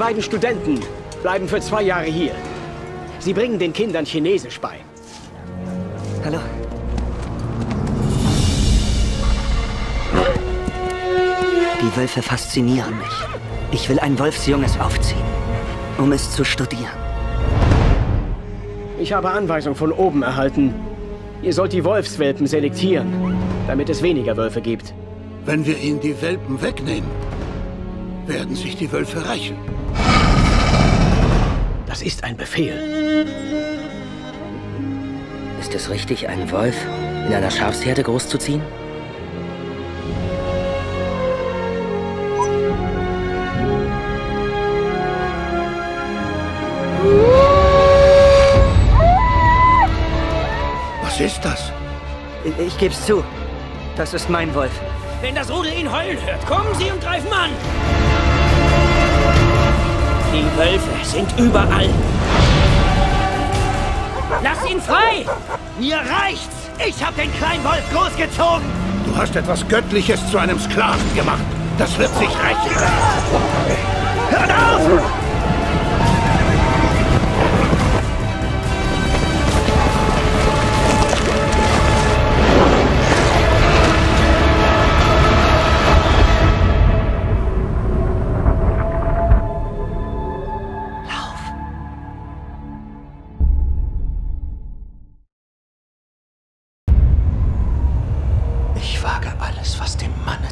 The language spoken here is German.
beiden Studenten bleiben für 2 Jahre hier. Sie bringen den Kindern Chinesisch bei. Hallo. Die Wölfe faszinieren mich. Ich will ein Wolfsjunges aufziehen, um es zu studieren. Ich habe Anweisung von oben erhalten. Ihr sollt die Wolfswelpen selektieren, damit es weniger Wölfe gibt. Wenn wir ihnen die Welpen wegnehmen, werden sich die Wölfe rächen. Das ist ein Befehl. Ist es richtig, einen Wolf in einer Schafsherde großzuziehen? Was ist das? Ich geb's zu. Das ist mein Wolf. Wenn das Rudel ihn heulen hört, kommen Sie und greifen an! Die Wölfe sind überall. Lass ihn frei! Mir reicht's! Ich hab den kleinen Wolf großgezogen! Du hast etwas Göttliches zu einem Sklaven gemacht. Das wird sich rächen. Hört auf! Ich wage alles, was dem Manne